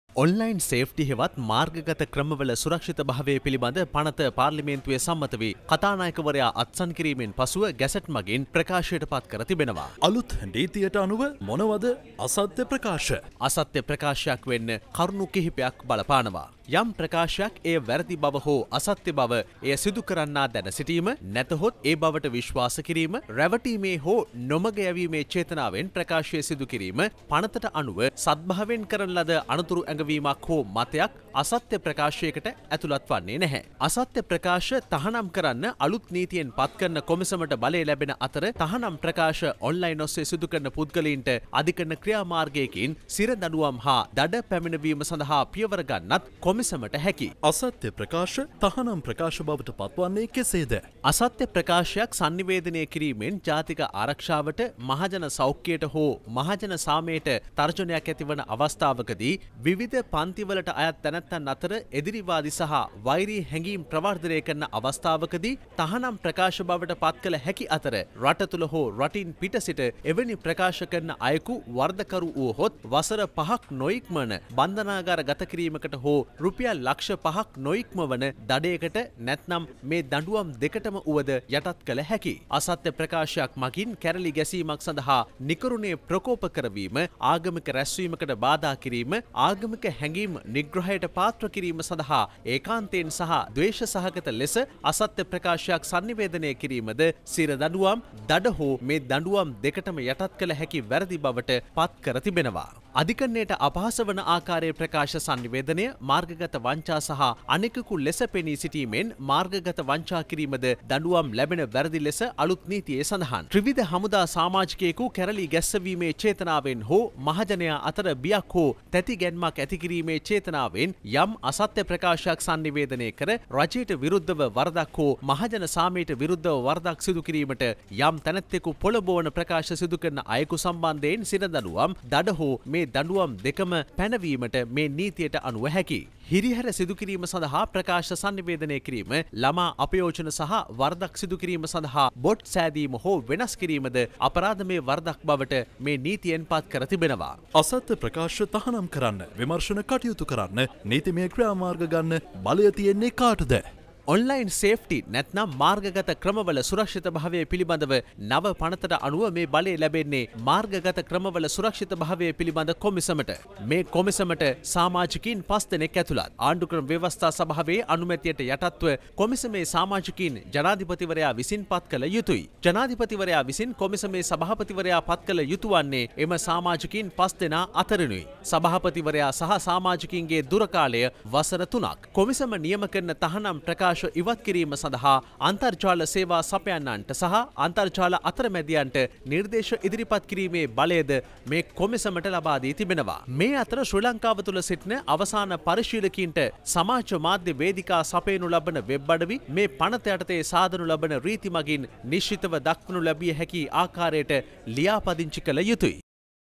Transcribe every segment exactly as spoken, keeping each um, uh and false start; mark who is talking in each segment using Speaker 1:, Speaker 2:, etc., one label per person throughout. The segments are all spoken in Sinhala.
Speaker 1: ඔන්ලයින් සේෆ්ටි හෙවත් මාර්ගගත ක්‍රමවල සුරක්ෂිත භාවය පිළිබඳ පනත පාර්ලිමේන්තුවේ සම්මත වී කතානායකවරයා අත්සන් කිරීමෙන් පසුව ගැසට් මගින් ප්‍රකාශයට පත් කර තිබෙනවා.
Speaker 2: අලුත් නීතියට අනුව මොනවද අසත්‍ය ප්‍රකාශ?
Speaker 1: අසත්‍ය ප්‍රකාශයක් වෙන්න කරුණු කිහිපයක් බලපානවා. යම් ප්‍රකාශයක් එය වැරදි බව හෝ අසත්‍ය බව එය සිදු කරන්නා දැන සිටීම, නැතහොත් ඒ බවට විශ්වාස කිරීම, රැවටීමේ හෝ නොමග යැවීමේ චේතනාවෙන් ප්‍රකාශය සිදු කිරීම, පනතට අනුව සද්භාවයෙන් කරන ලද අනතුරු ඇඟවීමක් හෝ මතයක් අසත්‍ය ප්‍රකාශයකට ඇතුළත් වන්නේ නැහැ. අසත්‍ය ප්‍රකාශ තහනම් කරන්න අලුත් නීතියෙන් පත් කරන කොමිසමට බලය ලැබෙන අතර තහනම් ප්‍රකාශ ඔන්ලයින් ඔස්සේ සිදු කරන පුද්ගලයින්ට අධිකරණ ක්‍රියාමාර්ගයකින් සිර දඬුවම් හා දඩ පැමිණවීම සඳහා පියවර ගන්නත් කොමිසමට හැකි.
Speaker 2: අසත්‍ය ප්‍රකාශ තහනම් ප්‍රකාශ බවට පත්වන්නේ කෙසේද?
Speaker 1: අසත්‍ය ප්‍රකාශයක් sannivedanaya කිරීමෙන් ජාතික ආරක්ෂාවට, මහජන සෞඛ්‍යයට හෝ මහජන සාමයට තර්ජනයක් ඇතිවන අවස්ථාවකදී විවිධ පන්තිවලට අයත් තැනැත්තන් අතර එදිරිවාදී සහ වෛරී හැඟීම් ප්‍රවර්ධනය කරන අවස්ථාවකදී තහනම් ප්‍රකාශ බවට පත් කළ හැකි අතර රට තුළ හෝ රටින් පිට සිට එවැනි ප්‍රකාශ කරන අයෙකු වර්ධකරු වූහොත් වසර පහක් නොඉක්මන බන්ධනාගාර ගත කිරීමකට හෝ රුපියල් ලක්ෂ පහක් නොඉක්ම වන දඩයකට නැත්නම් මේ දඬුවම් දෙකටම වුවද යටත් කළ හැකි. අසත්‍ය ප්‍රකාශයක් මගින් කැරලි ගැසීමක් සඳහා නිකරුණේ ප්‍රකෝප කරවීම, ආගමික රැස්වීමකට බාධා කිරීම, ආගමික හැඟීම් නිග්‍රහයට පාත්‍ර කිරීම සඳහා ඒකාන්තයෙන් සහ ද්වේෂ සහගත ලෙස අසත්‍ය ප්‍රකාශයක් sannivedanaya කිරීමද සිර දඬුවම්, දඩ හෝ මේ දඬුවම් දෙකටම යටත් කළ හැකි වැරදි බවට පත් කර තිබෙනවා. අධිකරණයට අපහාස වන ආකාරයේ ප්‍රකාශ sannivedanaya, මාර්ගගත වංචා සහ අනෙකකු ලෙස පෙනී සිටීමෙන් මාර්ගගත වංචා කිරීමද දඬුවම් ලැබෙන වැරදි ලෙස අලුත් නීතියේ සඳහන්. ත්‍රිවිධ හමුදා සමාජිකයෙකු කැරලි ගැස්සවීමේ චේතනාවෙන් හෝ මහජනයා අතර බියක් හෝ තැති ගැන්මක් ඇති කිරීමේ චේතනාවෙන් යම් අසත්‍ය ප්‍රකාශයක් sannivedanaya කර රජයට විරුද්ධව වරදක් හෝ මහජන සාමයට විරුද්ධව වරදක් සිදු කිරීමට යම් තැනැත්තෙකු පොළඹවන ප්‍රකාශ සිදු කරන අයෙකු සම්බන්ධයෙන් සිර දඬුවම්, දඩ හෝ මේ දඬුවම් දෙකම පැනවීමට මේ නීතියට අනුව හැකි. හිරිහැර සිදු කිරීම සඳහා ප්‍රකාශ sannivedanaya කිරීම, ළමා අපයෝජන සහ වරදක් සිදු කිරීම සඳහා බොට් සෑදීම හෝ වෙනස් කිරීමද අපරාධමය වරදක් බවට මේ නීතියෙන් පත් කර තිබෙනවා.
Speaker 2: අසත්‍ය ප්‍රකාශ තහනම් කරන්න, විමර්ශන කටයුතු කරන්න, නීතිමය ක්‍රියාමාර්ග ගන්න බලය තියෙන්නේ කාටද?
Speaker 1: ඔන්ලයින් සේෆ්ටි නැත්නම් මාර්ගගත ක්‍රමවල සුරක්ෂිත භාවය පිළිබඳව නව පනතට අනුව මේ බලය ලැබෙන්නේ මාර්ගගත ක්‍රමවල සුරක්ෂිත භාවය පිළිබඳ කොමිසමට. මේ කොමිසමට සමාජිකයින් පස් දෙනෙක් ඇතුළත්. ආණ්ඩුක්‍රම ව්‍යවස්ථා සභාවේ අනුමැතියට යටත්ව කොමිසමේ සමාජිකයින් ජනාධිපතිවරයා විසින් පත් කළ යුතුයි. ජනාධිපතිවරයා විසින් කොමිසමේ සභාපතිවරයා පත් කළ යුතු වන්නේ එම සමාජිකයින් පස් දෙනා අතරිනුයි. සභාපතිවරයා සහ සමාජිකයින්ගේ දුර කාලය වසර තුනක්. කොමිසම නියම කරන තහනම් ප්‍රකාශ ඉවත් කිරීම සඳහා අන්තර්ජාල සේවා සපයන්නන්ට සහ අන්තර්ජාල අතරමැදියන්ට නිර්දේශ ඉදිරිපත් කිරීමේ බලයද මේ කොමිසමට ලබා දී තිබෙනවා. මේ අතර ශ්‍රී ලංකාව තුළ සිටින අවසාන පරිශීලකීන්ට සමාජ මාධ්‍ය වේදිකා සපයනු ලබන වෙබ් අඩවි මේ පනත යටතේ සාදනු ලබන රීති මගින් නිශ්චිතව දක්වනු ලැබිය හැකි ආකාරයට ලියාපදිංචි කළ යුතුයි.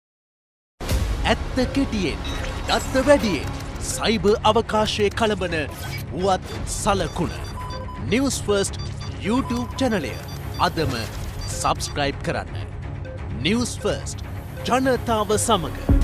Speaker 1: ඇත්ත කෙටියෙන්, දත්ත වැඩියෙන්, සයිබර් අවකාශයේ කලබන වුවත් සලකුණ. Newsfirst YouTube චැනලය අදම සබස්ක්‍රයිබ් කරන්න. Newsfirst ජනතාව සමග